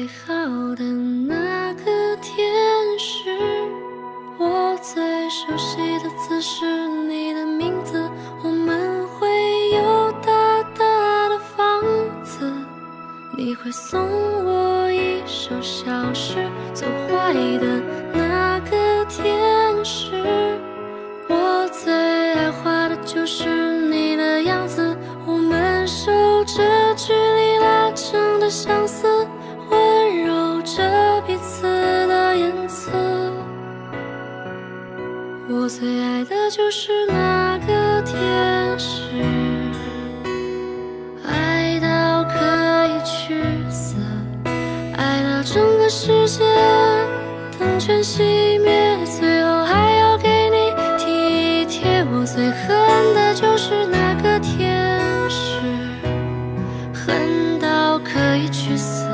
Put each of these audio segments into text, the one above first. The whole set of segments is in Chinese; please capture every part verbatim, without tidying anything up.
最好的那个天使，我最熟悉的字是你的名字。我们会有大大的房子，你会送我一首小诗。最坏的那个天使，我最爱画的就是你的样子。我们守着距离拉长的相思，温柔着彼此的颜色。我最爱的就是那个天使，爱到可以去死，爱到整个世界灯全熄灭，最后还要给你体贴。我最恨的就是那个天使，恨到可以去死，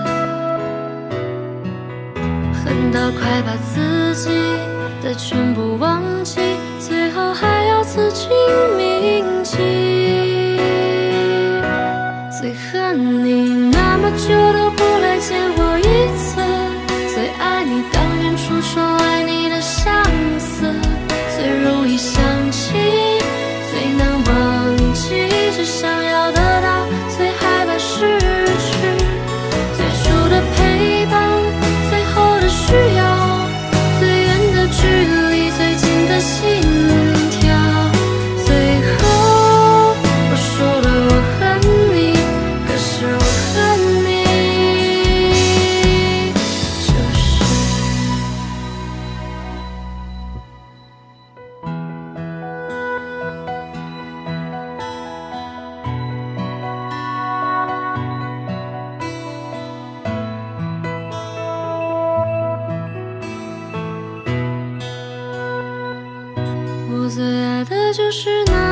恨到快把自己的全部忘记，最后还要自己铭记。最恨你那么久都不来见我一次，最爱你当远处说爱你的相思，最容易想起，最难忘记，最想要得到，最害怕失去。最初的陪伴，最后的需要，最远的距离，最近的心跳。最后我说了我恨你，可是我恨你就是我最爱的就是那